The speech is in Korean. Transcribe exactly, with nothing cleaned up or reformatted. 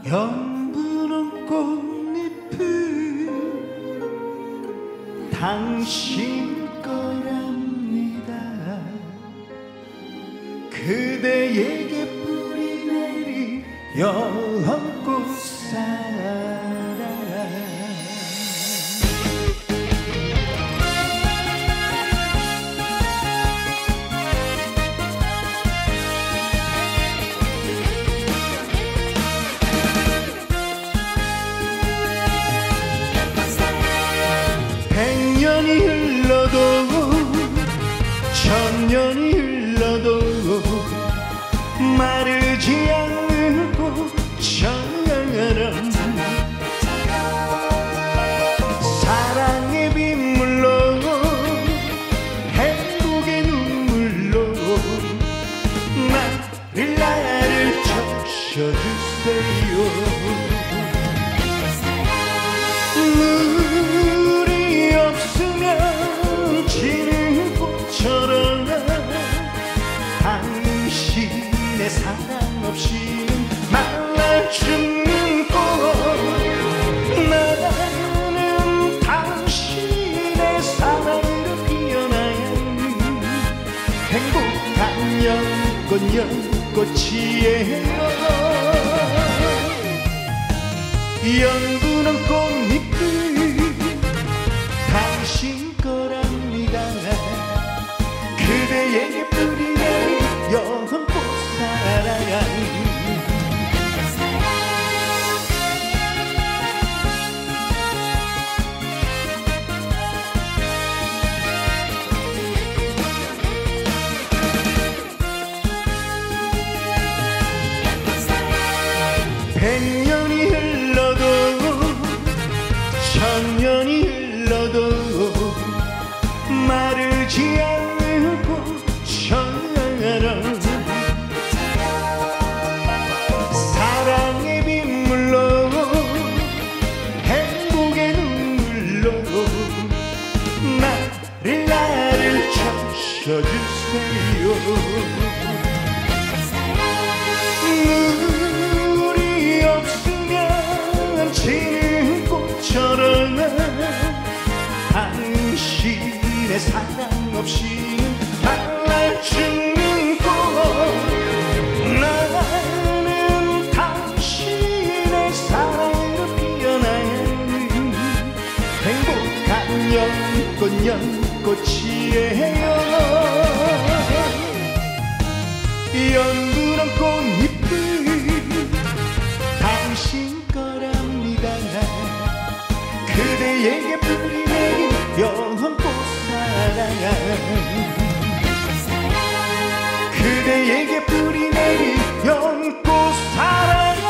연분홍 꽃잎은 당신 거랍니다. 그대에게 뿌리 내리 연꽃사랑. 백년이 흘러도 천년이 흘러도 마르지 않는 꽃처럼 사랑의 빗물로 행복의 눈물로 나를 나를 적셔주세요. 물이 없으면 지는 꽃처럼 당신의 사랑 없이는 말라 죽는 꽃. 나는 당신의 사랑으로 피어나야 행복한 연꽃 연꽃이에요. 연분홍 꽃잎은 당신 거랍니다. 그대에게 뿌리 내린 연꽃사랑. 백년이 흘러도 천년이 흘러도 마르지 않는 꽃처럼 사랑의 빗물로 행복의 눈물로 나를 나를 적셔주세요. 물이 없으면 지는 꽃처럼 당신의 사랑 없이는 말라 죽는 꽃. 나는 당신의 사랑으로 피어나야 행복한 연꽃 연꽃이에요. 연분홍 꽃잎은 당신 거랍니다. 그대에게 뿌리 내린 연꽃사랑. 그대에게 뿌리 내린 연꽃사랑.